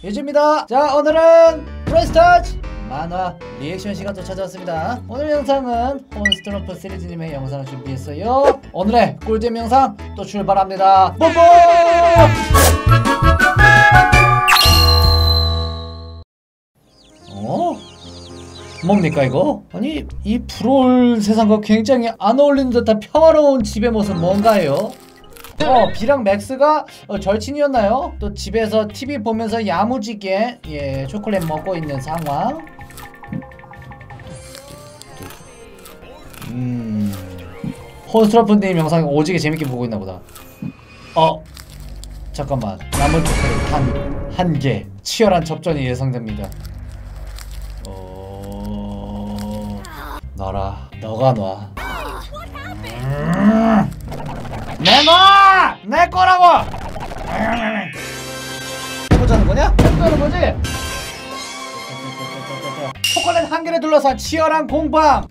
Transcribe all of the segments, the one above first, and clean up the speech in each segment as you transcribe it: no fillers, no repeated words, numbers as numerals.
유주입니다. 자, 오늘은 브레스타즈 만화 리액션 시간도 찾아왔습니다. 오늘 영상은 몬스터럼프 시리즈님의 영상을 준비했어요. 오늘의 꿀잼 영상 또 출발합니다. 뽀뽀! 뭡니까 이거? 아니 이 불올 세상과 굉장히 안 어울리는 듯한 평화로운 집의 모습 뭔가요? 비랑 맥스가 절친이었나요? 또 집에서 TV 보면서 야무지게 초콜릿 먹고 있는 상황. 몬스터럼프님 영상 오지게 재밌게 보고 있나 보다. 잠깐만, 남은 초콜릿 한 개. 치열한 접전이 예상됩니다. 놔라. 너가 놔. 내놔! 내 거라고! 해보자는 거냐? 해보자는 거지? 초콜릿 한 개를 둘러싼 치열한 공방!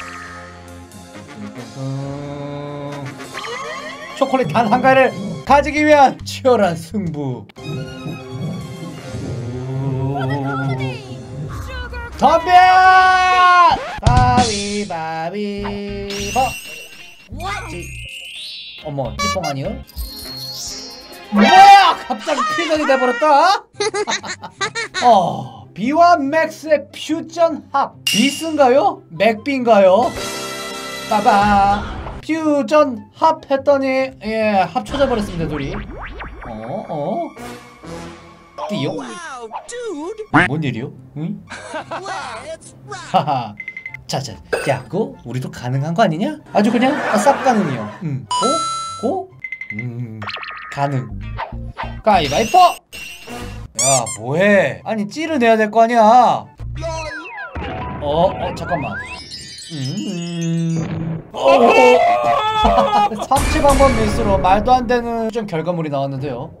초콜릿 단 한 개를 가지기 위한 치열한 승부. 덤벼! 바위바위보. 어머, 찌뽕 아니요? 뭐야! 갑자기 퓨전이 돼버렸다? 비와 맥스의 퓨전 합. 비스인가요? 맥비인가요? 빠바. 퓨전 합 했더니 합쳐져 버렸습니다 둘이. 띠요? 뭔 일이요? 응? 하하. 자자, 야, 그거 우리도 가능한 거 아니냐? 아주 그냥 쌉 가능이요. 가능. 가위바위보! 야, 뭐해? 아니, 찌를 내야 될 거 아니야? 잠깐만. 삼치 방법 미스로 말도 안 되는 좀 결과물이 나왔는데요.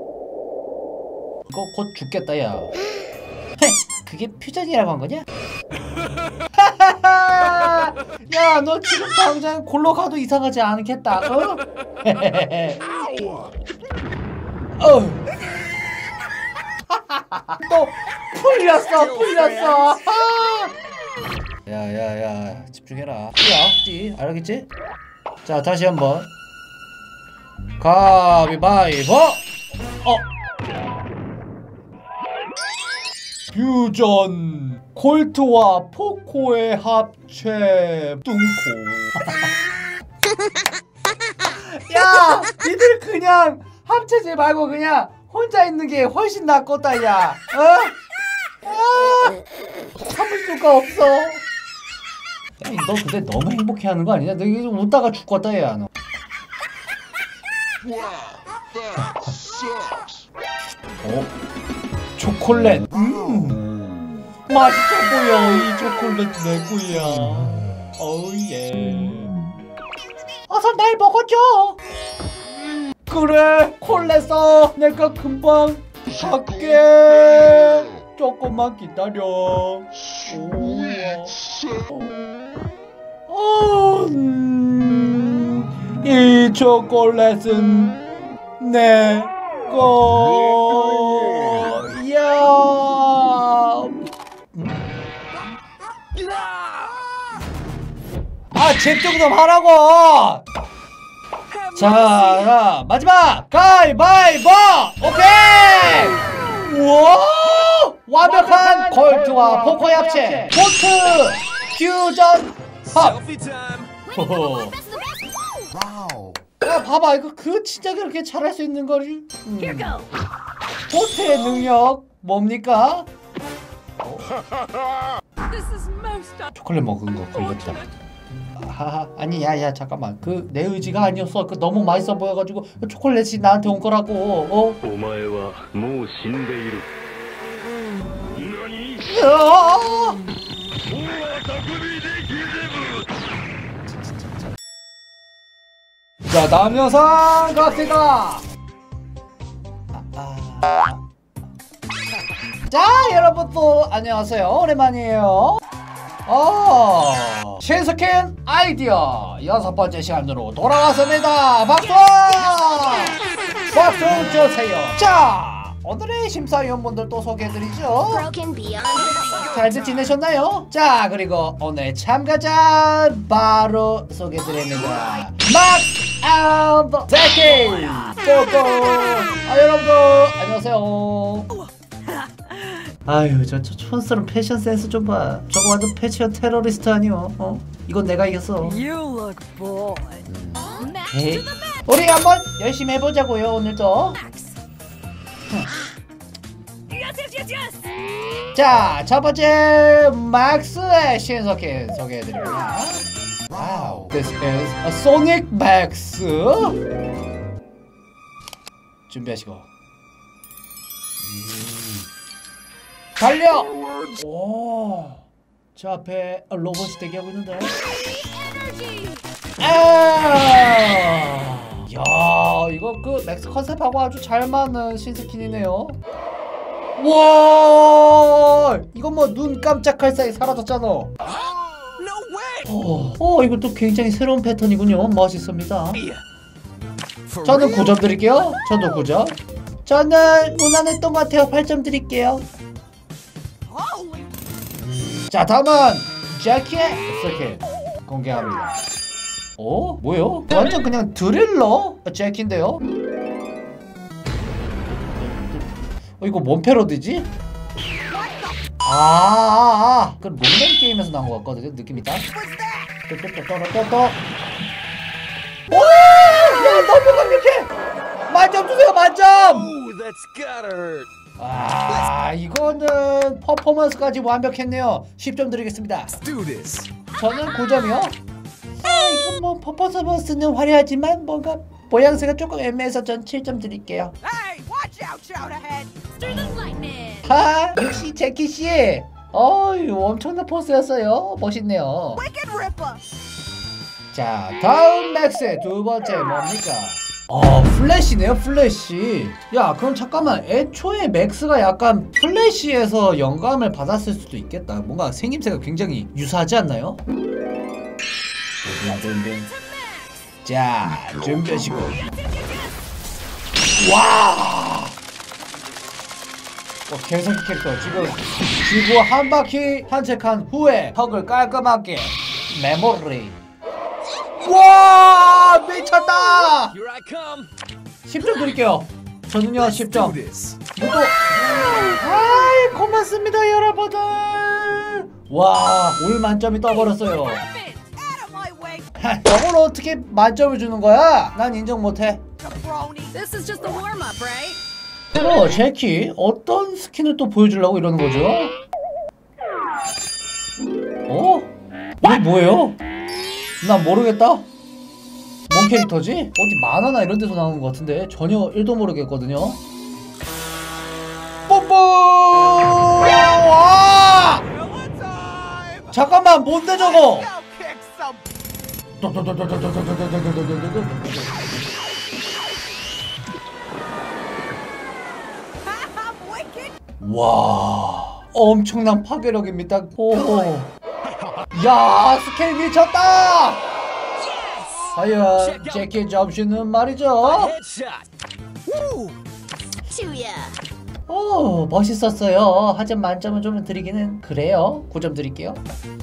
이거 곧 죽겠다, 야. 그게 퓨전이라고 한 거냐? 야, 너 지금 당장 골로 가도 이상하지 않겠다. 또 풀렸어. 야야야, 집중해라. 띠야, 알겠지? 자, 다시 한번. 가위바위보. 퓨전 콜트와 포코의 합체 뚱코. 야, 니들 그냥 합체지 말고 그냥 혼자 있는 게 훨씬 낫겠다, 야. 참을 수가 없어. 야, 너 근데 너무 행복해하는 거 아니냐? 너 이거 웃다가 죽겠다, 야, 너. 초콜릿. 맛있어 보여. 이 초콜릿 내 거야. 오예. 어서 날 먹어줘. 그래, 콜레서 내가 금방 갈게. 조금만 기다려. 이 초콜릿은 내 거야. 집중 좀 하라고. 자, 마지막 가위바위보. 오케이. 우와, 완벽한 콜트와 포코의 합체. 콜트 퓨전 합. 야, 봐봐, 이거 진짜 그렇게 잘할 수 있는 거지? 콜트의 능력 뭡니까? 초콜릿 먹은 거 걸렸다. 아니, 야, 잠깐만. 내 의지가 아니었어. 너무 맛있어 보여가지고 초콜릿이 나한테 온 거라고. 자, 다음 영상 갑시다. 자, 여러분 또 안녕하세요. 오랜만이에요. 신스킨 아이디어 6번째 시간으로 돌아왔습니다. 박수! 박수 주세요. 자, 오늘의 심사위원분들 또 소개해드리죠. 잘들 지내셨나요? 자, 그리고 오늘 참가자 바로 소개해드립니다. 막스 앤드 제키 고고. 여러분들 안녕하세요. 아유, 저 촌스러운 패션 센스 좀 봐. 저거 완전 패션 테러리스트 아니요? 이건 내가 이겼어. 에이, 우리 한번 열심히 해보자고요, 오늘도. 자, 첫 번째 맥스의 신스킨 소개해드립니다. 와우, this is a Sonic Max. 준비하시고 달려! 오, 저 앞에 로봇이 대기하고 있는데. 야, 이거 그 맥스 컨셉하고 아주 잘 맞는 신스킨이네요. 와, 이거 뭐 눈 깜짝할 사이 사라졌잖아. 이것도 굉장히 새로운 패턴이군요. 멋있습니다. 저는 9점 드릴게요. 저도 9점. 저는 무난했던 것 같아요. 8점 드릴게요. 자, 다음은 제키의 스킨 공개합니다. 뭐요? 완전 그냥 드릴러 제키인데요? 이거 뭔 패러디지? 그 롱맨 게임에서 나온 것 같거든요. 느낌이 딱. 오! 야, 너무 강력해! 만점 주세요, 만점! 이거는 퍼포먼스까지 완벽했네요. 10점 드리겠습니다. 저는 9점이요. 이건 뭐 퍼포먼스는 화려하지만 뭔가 모양새가 조금 애매해서 전 7점 드릴게요. 역시 제키씨. 엄청난 포스였어요. 멋있네요. 자, 다음 맥스의 두 번째 뭡니까? 플래시네요, 플래시. 야, 그럼 잠깐만, 애초에 맥스가 약간 플래시에서 영감을 받았을 수도 있겠다. 뭔가 생김새가 굉장히 유사하지 않나요? 자, 준비하시고. 와! 개성기 캐릭터. 지금 지구 한 바퀴 산책한 후에 턱을 깔끔하게 메모리. 와, 미쳤다. 10점 드릴게요. 저는요 10점. 고맙습니다 여러분들. 와, 올 만점이 떠버렸어요. 저걸 어떻게 만점을 주는 거야? 난 인정 못해. 그럼 제키 어떤 스킨을 또 보여주려고 이러는 거죠? 이게 뭐예요? 난 모르겠다. 뭔 캐릭터지? 어디 만화나 이런 데서 나오는 것 같은데 전혀 1도 모르겠거든요. 뽀뽀! 와! 잠깐만, 뭔데 저거? 와, 엄청난 파괴력입니다. 야, 스케일 미쳤다. 과연 제키의 점수는 말이죠. 멋있었어요. 하지만 만점은 좀 드리기는 그래요. 9점 드릴게요.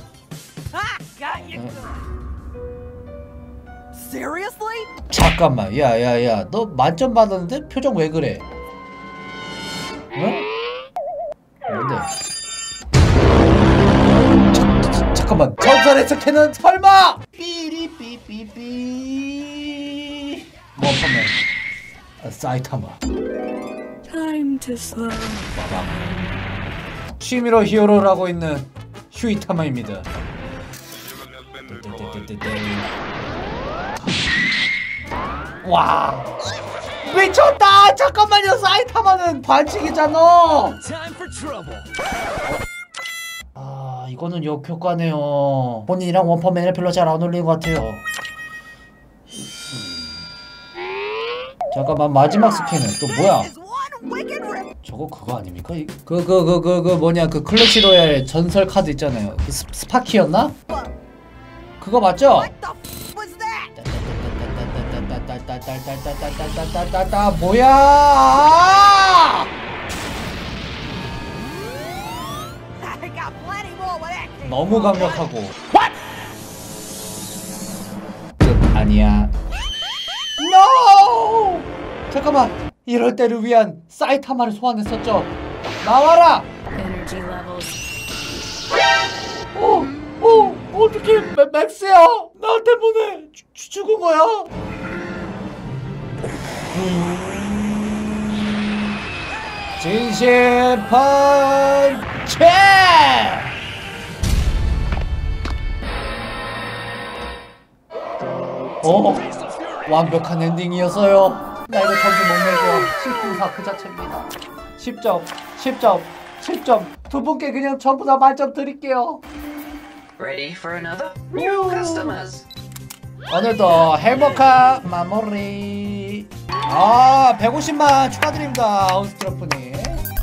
잠깐만, 야야야, 너 만점 받았는데 표정 왜 그래? 응? 뭔데? 잠깐만, 전설의 스캔은 설마! 삐리삐삐삐. 원펀맨 사이타마. 취미로 히어로를 하고 있는 휴이타마입니다. 와, 미쳤다. 잠깐만요, 사이타마는 반칙이잖아. 이거는 역효과네요. 본인이랑 원펀맨을 별로 잘 안 어울리는 것 같아요. 잠깐만, 마지막 스캔은 또 뭐야? 저거 그거 아닙니까? 뭐냐, 그 클래시 로얄 전설 카드 있잖아요. 그 스파키였나? 그거 맞죠? 뭐야? 너무 강력하고. 끝 아니야. NO! 잠깐만. 이럴 때를 위한 사이타마를 소환했었죠. 나와라. Energy levels. 어떻게 맥스야? 나 때문에 죽은 거야? 진심 펀치! 완벽한 엔딩이었어요. 나 이거 점수 못 매겨. 10분사 그 자체입니다. 10점, 10점, 10점. 두 분께 그냥 전부 다 만점 드릴게요. Ready for another? New customers. 오늘도 행복한 마무리. 150만 축하드립니다, 하우스트러프님.